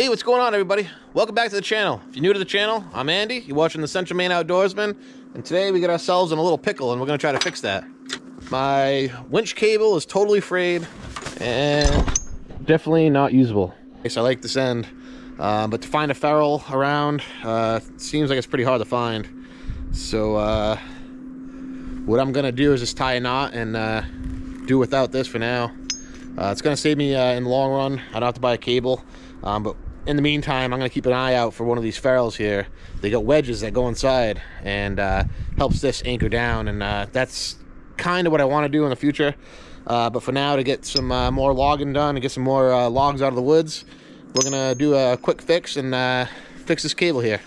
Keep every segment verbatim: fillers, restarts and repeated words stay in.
Hey, what's going on, everybody? Welcome back to the channel. If you're new to the channel, I'm Andy. You're watching the Central Maine Outdoorsman, and today we got ourselves in a little pickle, and we're going to try to fix that. My winch cable is totally frayed and definitely not usable. So I like this end, uh, but to find a ferrule around uh, seems like it's pretty hard to find. So uh, what I'm going to do is just tie a knot and uh, do without this for now. Uh, it's going to save me uh, in the long run. I don't have to buy a cable. Um, but in the meantime, I'm going to keep an eye out for one of these ferrules here. They got wedges that go inside and uh, helps this anchor down. And uh, that's kind of what I want to do in the future. Uh, but for now, to get some uh, more logging done and get some more uh, logs out of the woods, we're going to do a quick fix and uh, fix this cable here.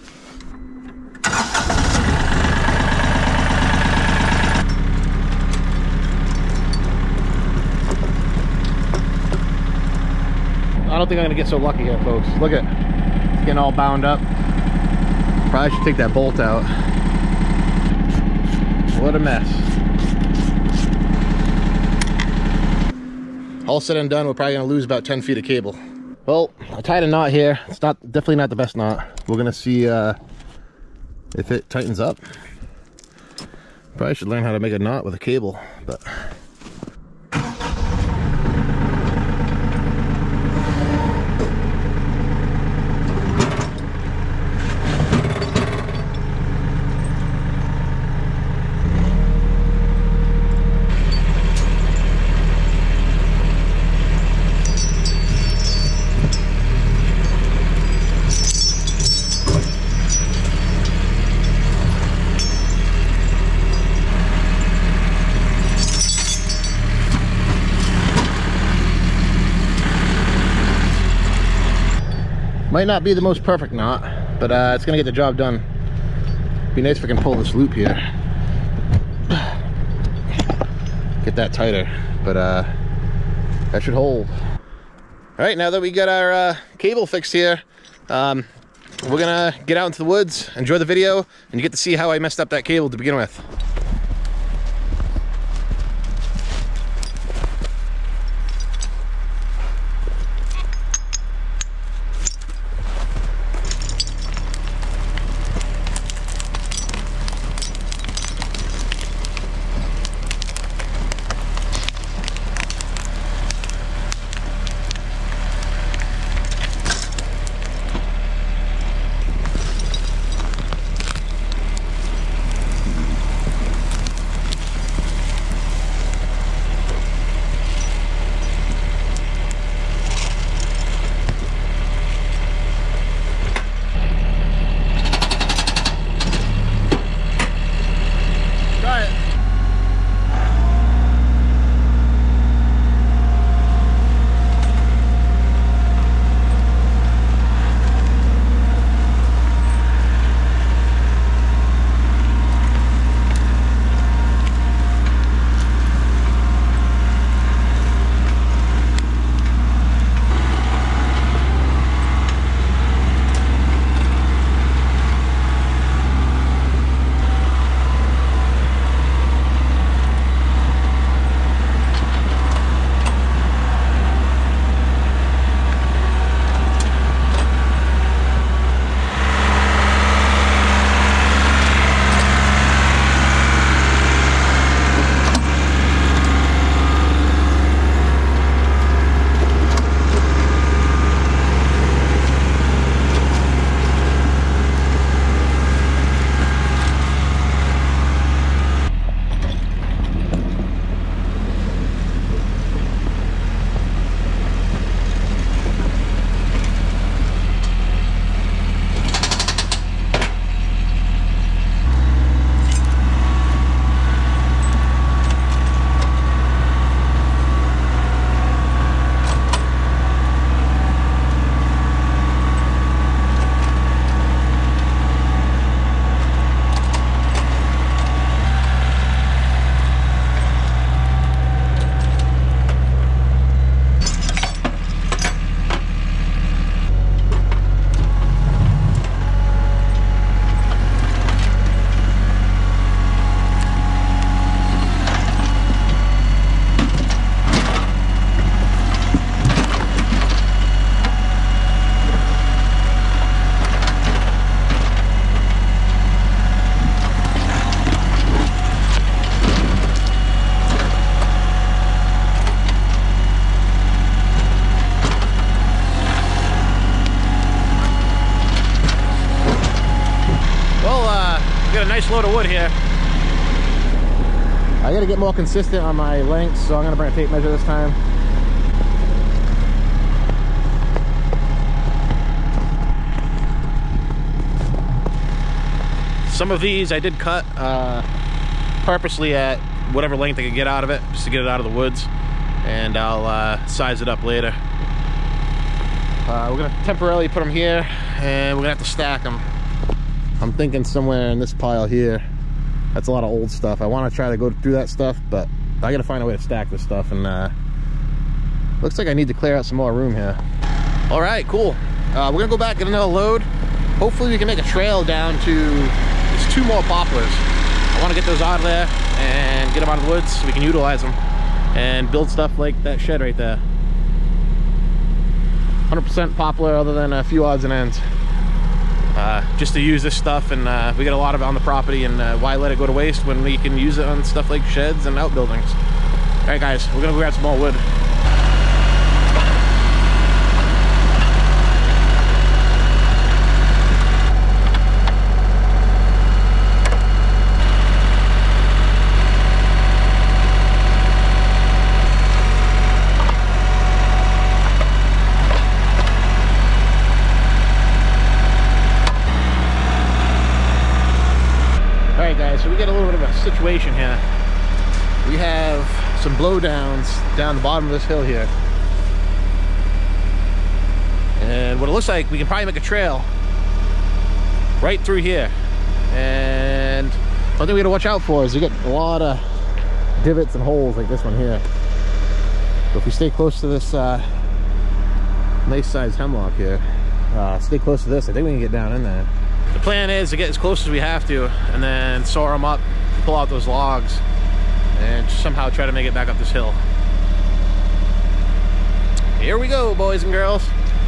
I don't think I'm gonna get so lucky here, folks. Look at it. It's getting all bound up. Probably should take that bolt out. What a mess. All said and done, we're probably gonna lose about ten feet of cable. Well, I tied a knot here. It's not definitely not the best knot. We're gonna see uh, if it tightens up. Probably should learn how to make a knot with a cable, but. Might not be the most perfect knot, but uh, it's gonna get the job done. Be nice if I can pull this loop here. Get that tighter, but uh, that should hold. All right, now that we got our uh, cable fixed here, um, we're gonna get out into the woods, enjoy the video, and you get to see how I messed up that cable to begin with. nice load of wood here. I gotta get more consistent on my lengths, so I'm gonna bring a tape measure this time. Some of these I did cut uh, purposely at whatever length I could get out of it, just to get it out of the woods, and I'll uh, size it up later. Uh, we're gonna temporarily put them here, and we're gonna have to stack them. I'm thinking somewhere in this pile here. That's a lot of old stuff. I want to try to go through that stuff, but I gotta find a way to stack this stuff, and uh, looks like I need to clear out some more room here. All right, cool. Uh, we're gonna go back, get another load. Hopefully we can make a trail down to, there's two more poplars. I want to get those out of there and get them out of the woods so we can utilize them and build stuff like that shed right there. one hundred percent poplar other than a few odds and ends. Uh, just to use this stuff, and uh, we got a lot of it on the property, and uh, why let it go to waste when we can use it on stuff like sheds and outbuildings. All right guys, we're gonna go grab some more wood. So we get a little bit of a situation here. We have some blowdowns down the bottom of this hill here. And what it looks like, we can probably make a trail right through here. And one thing we gotta watch out for is you get a lot of divots and holes like this one here. But if we stay close to this uh, nice sized hemlock here, uh, stay close to this, I think we can get down in there. The plan is to get as close as we have to, and then saw them up, pull out those logs, and somehow try to make it back up this hill. Here we go, boys and girls.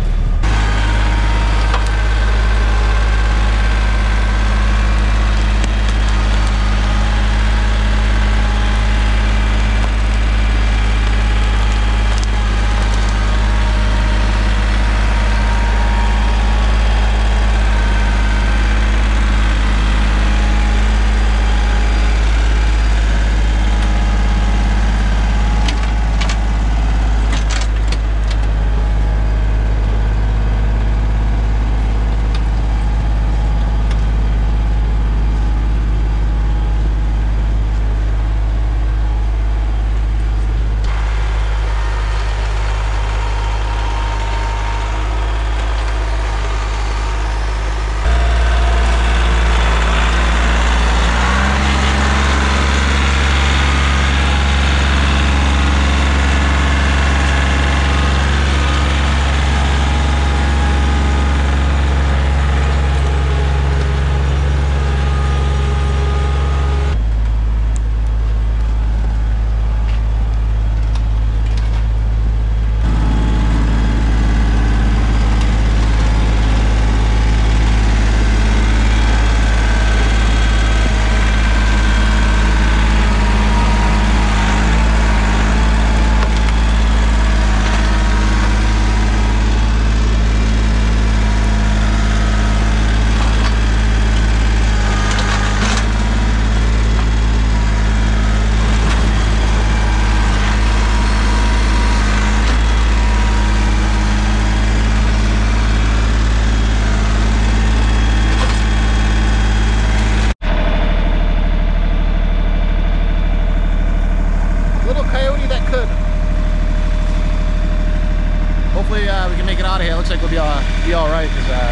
Hopefully uh, we can make it out of here. Looks like we'll be all, be all right, because uh,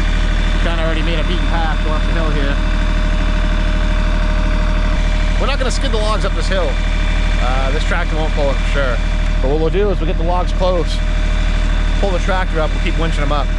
we kind of already made a beaten path going up the hill here. We're not going to skid the logs up this hill. Uh, this tractor won't pull it for sure. But what we'll do is we'll get the logs close, pull the tractor up, we'll keep winching them up.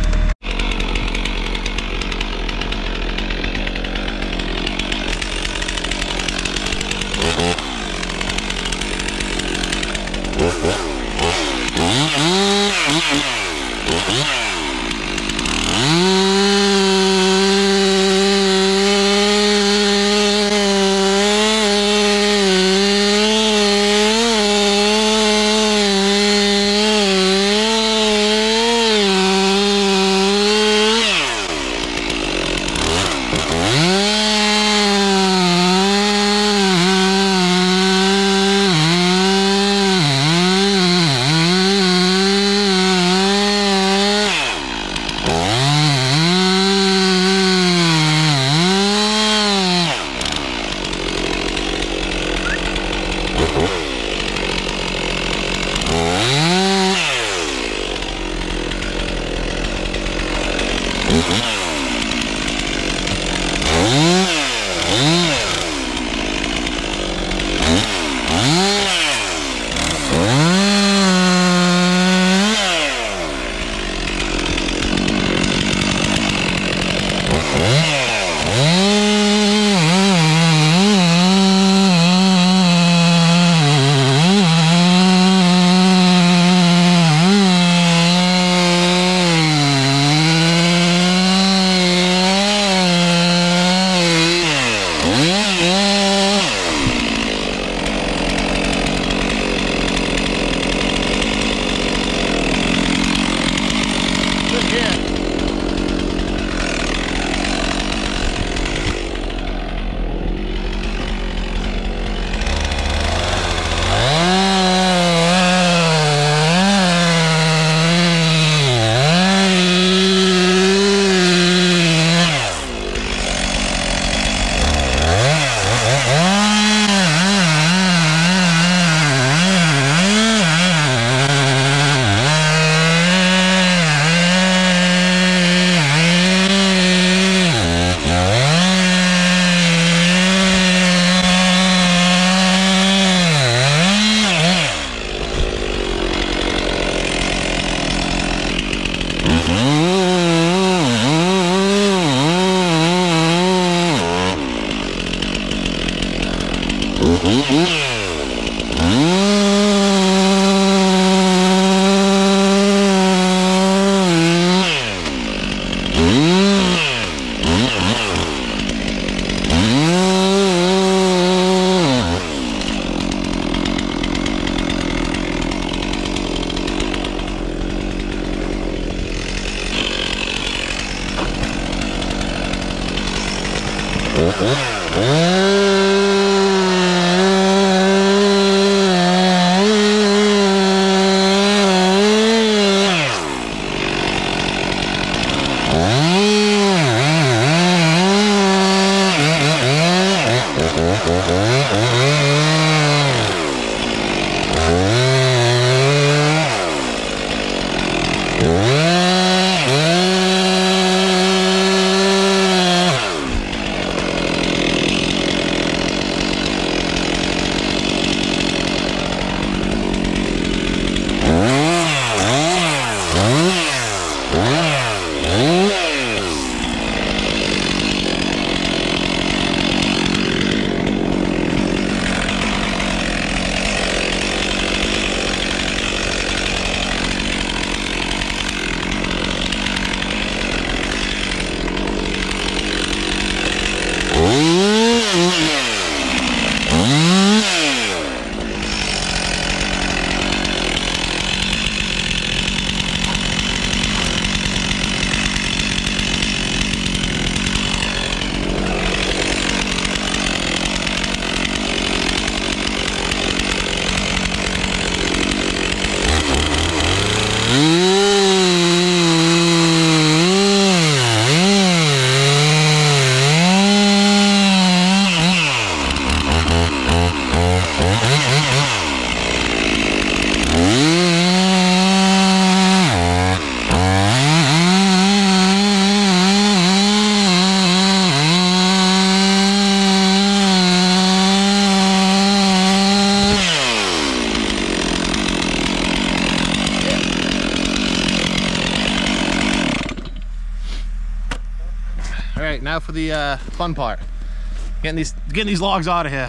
All right, now for the uh, fun part. Getting these, getting these logs out of here.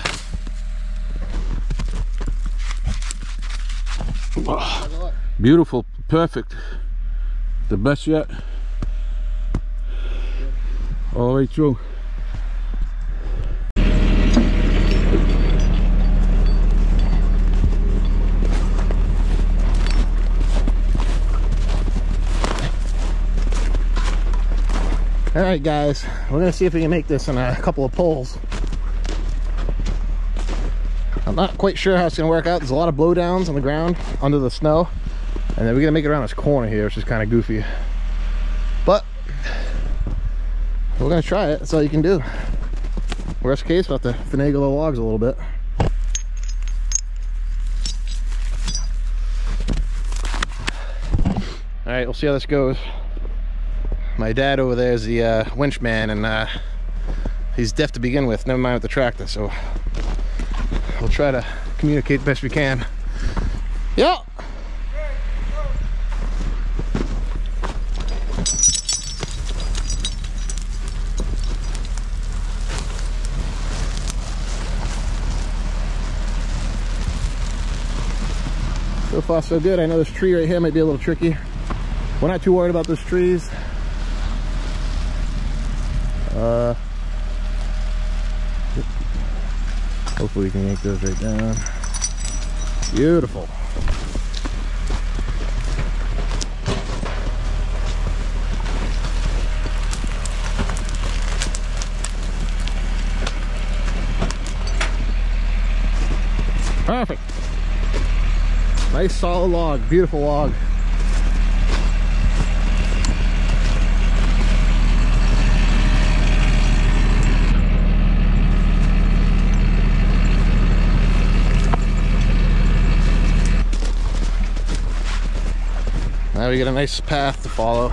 Oh, beautiful, perfect. The best yet. All the way through. All right, guys, we're gonna see if we can make this in a couple of pulls. I'm not quite sure how it's gonna work out. There's a lot of blowdowns on the ground under the snow, and then we're gonna make it around this corner here, which is kind of goofy. But we're gonna try it. That's all you can do. Worst case, we'll have to finagle the logs a little bit. All right, we'll see how this goes. My dad over there is the uh, winch man, and uh, he's deaf to begin with, never mind with the tractor, so we'll try to communicate best we can. Yeah. So far so good. I know this tree right here might be a little tricky. We're not too worried about those trees. Uh, hopefully we can yank those right down. Beautiful. Perfect. Nice solid log, beautiful log. Now we get a nice path to follow.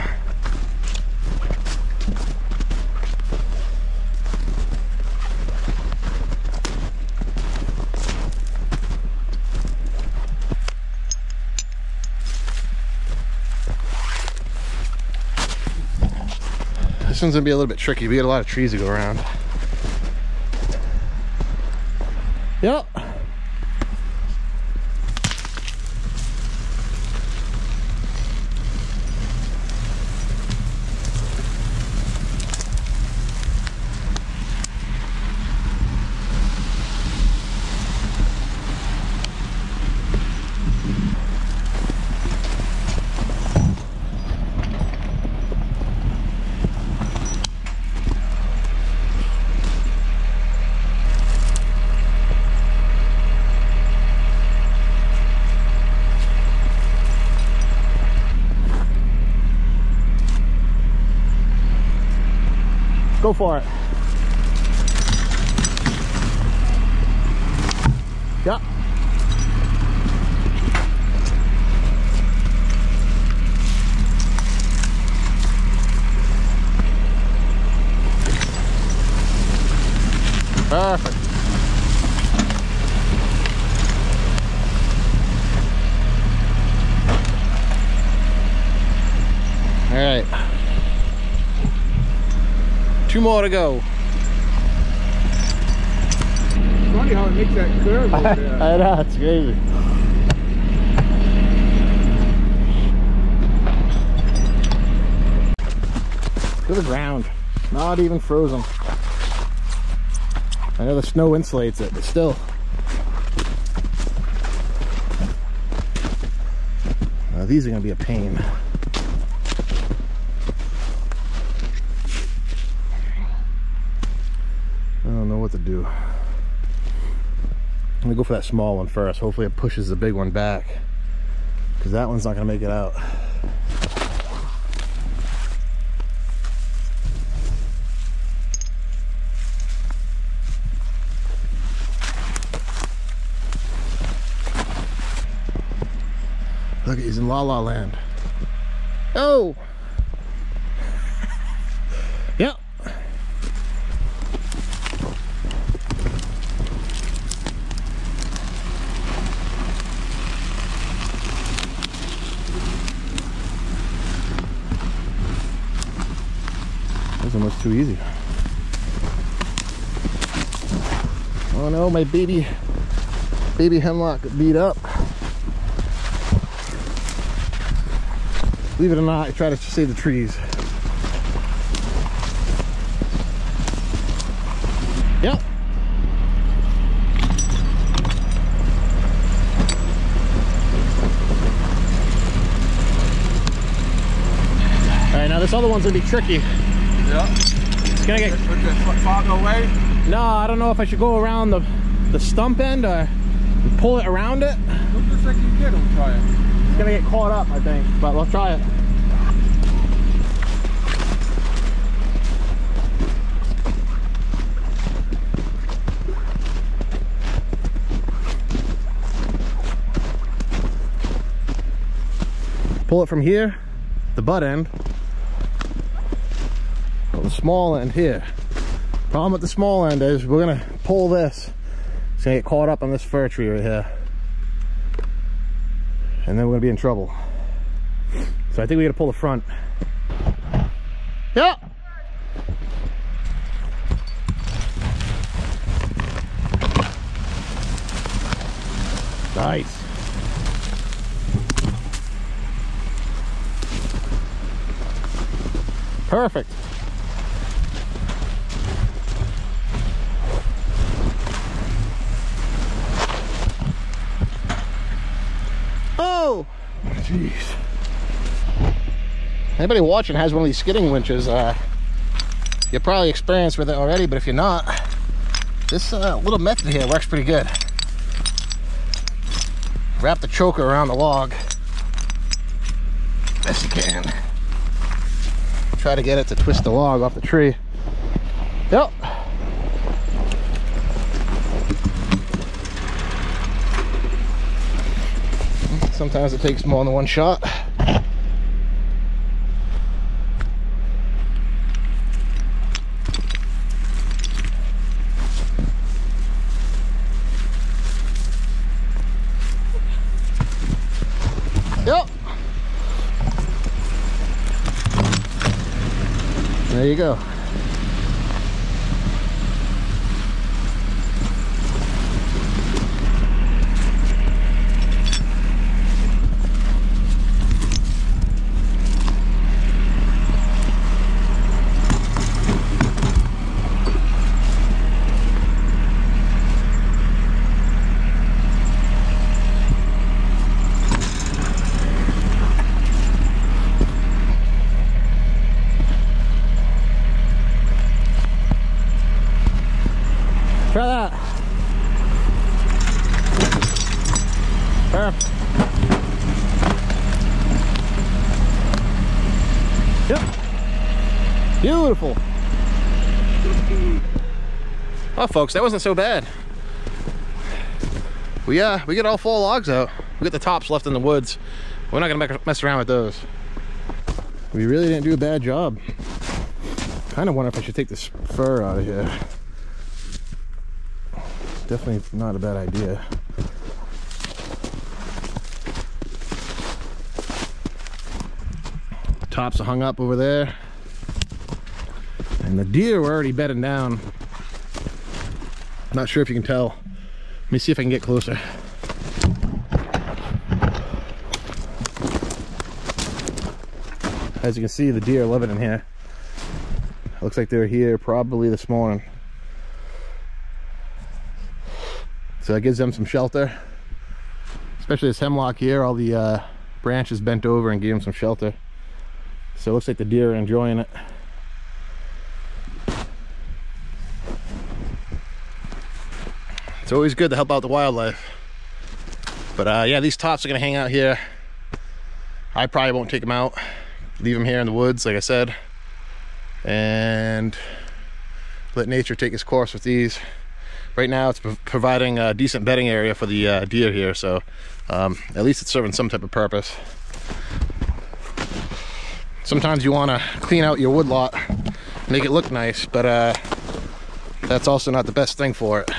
This one's gonna be a little bit tricky. We got a lot of trees to go around. Yep. Go for it. Yep. Perfect. All right. Two more to go. It's funny how it makes that curve over there. I know, it's crazy. Look at the ground. Not even frozen. I know the snow insulates it, but still. Uh, these are going to be a pain. I don't know what to do. I'm gonna go for that small one first. Hopefully it pushes the big one back, because that one's not gonna make it out. Look, he's in La La Land. Oh! Yep. That's almost too easy. Oh no, my baby, baby hemlock beat up. Believe it or not, I try to save the trees. Yep. All right, now this other one's gonna be tricky. Yeah. It's gonna get farther away. No, I don't know if I should go around the the stump end or pull it around it. Look just like you did. I'm trying. It's gonna get caught up, I think, but let's try it. Pull it from here, the butt end, the small end here. Problem with the small end is we're gonna pull this. It's gonna get caught up on this fir tree right here, and then we're gonna be in trouble. So I think we gotta pull the front. Yeah. Nice. Perfect. Oh, jeez. Anybody watching has one of these skidding winches, uh, you're probably experienced with it already, but if you're not, this uh, little method here works pretty good. Wrap the choker around the log best you can. Try to get it to twist the log off the tree. Yep. Sometimes it takes more than one shot. Yep. There you go. Perfect. Yep. Beautiful. Oh, folks, that wasn't so bad. We uh, we get all four logs out. We got the tops left in the woods. We're not gonna mess around with those. We really didn't do a bad job. Kind of wonder if I should take this fur out of here. Definitely not a bad idea. Tops are hung up over there. And the deer were already bedding down. Not sure if you can tell. Let me see if I can get closer. As you can see, the deer are living in here. Looks like they were here probably this morning. So that gives them some shelter. Especially this hemlock here, all the uh, branches bent over and gave them some shelter. So it looks like the deer are enjoying it. It's always good to help out the wildlife. But uh, yeah, these tops are gonna hang out here. I probably won't take them out. Leave them here in the woods, like I said. And let nature take its course with these. Right now it's providing a decent bedding area for the uh, deer here, so um, at least it's serving some type of purpose. Sometimes you want to clean out your woodlot, make it look nice, but uh, that's also not the best thing for it.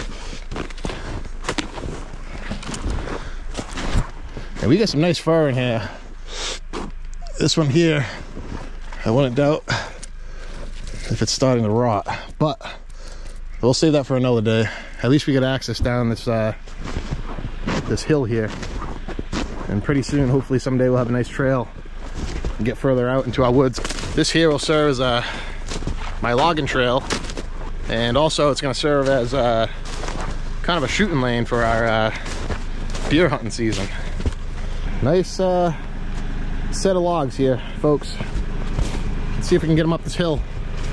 And we got some nice fur in here. This one here, I wouldn't doubt if it's starting to rot, but we'll save that for another day. At least we get access down this uh, this hill here, and pretty soon, hopefully someday, we'll have a nice trail and get further out into our woods. This here will serve as uh, my logging trail, and also it's going to serve as uh, kind of a shooting lane for our uh, deer hunting season. Nice uh, set of logs here, folks. Let's see if we can get them up this hill.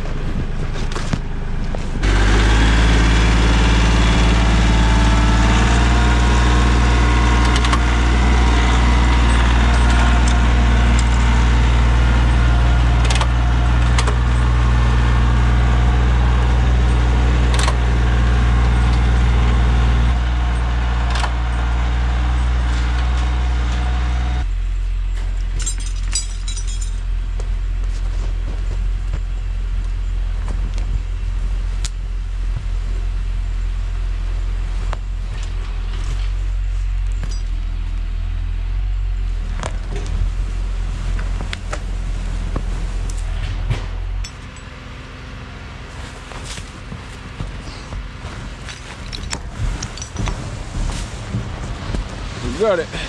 Got it.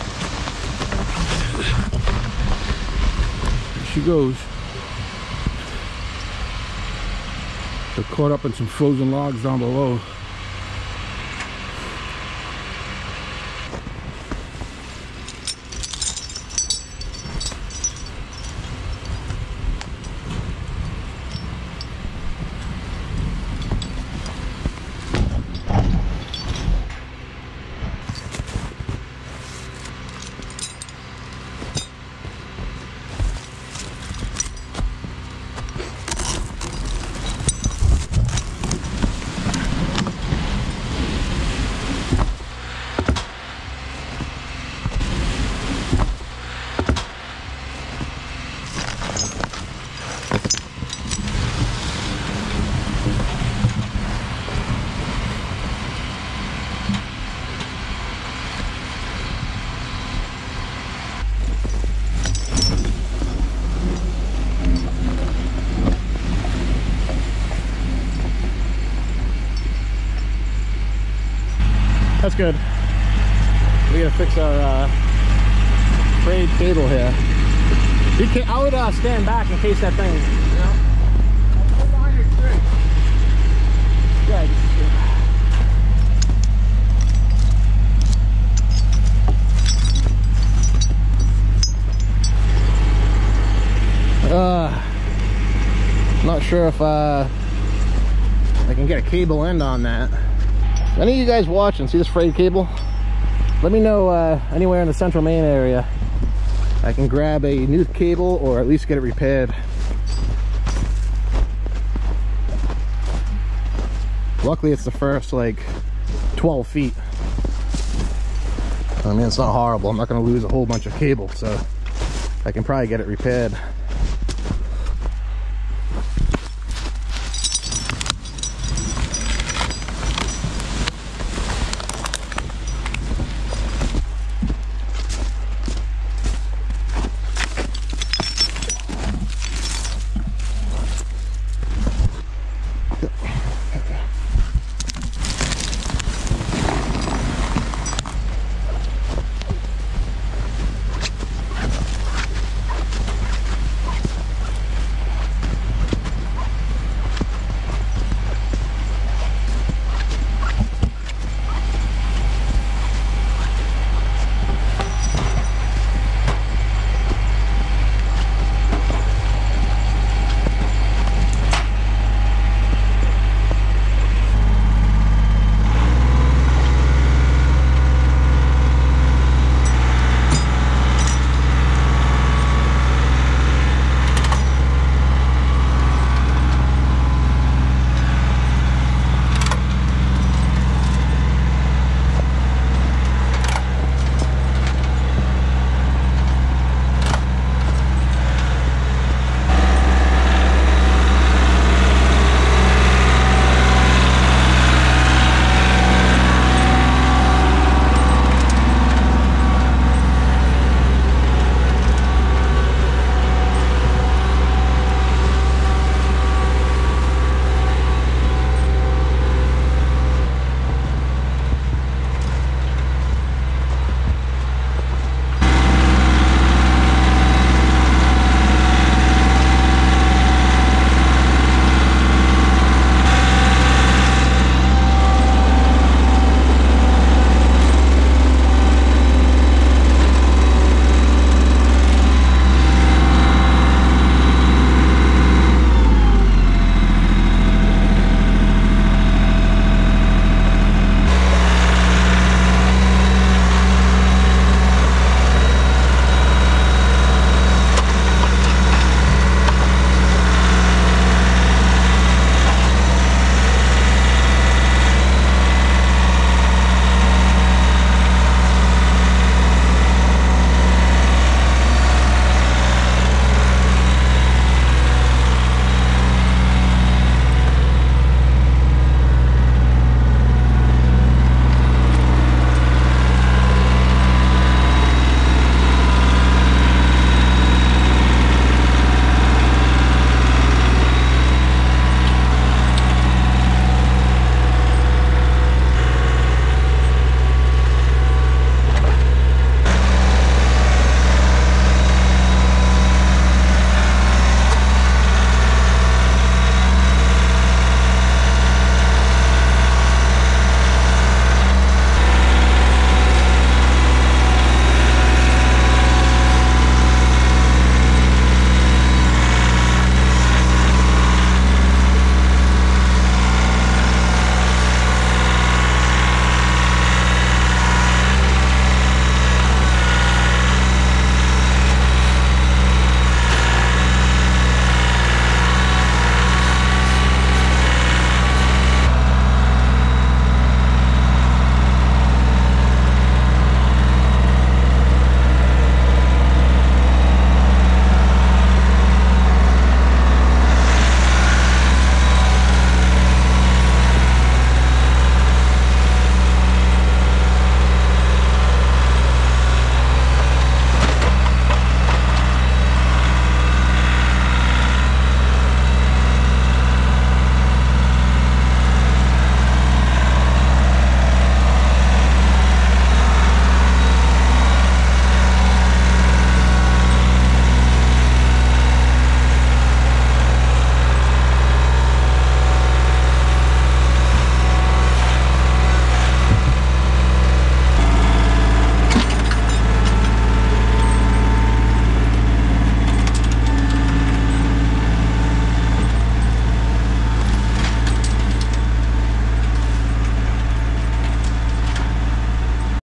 There she goes. They're caught up in some frozen logs down below. That's good. We gotta fix our uh, frayed cable here. You can, I would uh, stand back in case that thing. Yeah. I'll go behind your tree. Yeah. Uh, not sure if uh, I can get a cable end on that. Any of you guys watching see this frayed cable? let me know uh, anywhere in the Central Maine area I can grab a new cable or at least get it repaired. Luckily it's the first like twelve feet. I mean, it's not horrible. I'm not going to lose a whole bunch of cable, so I can probably get it repaired.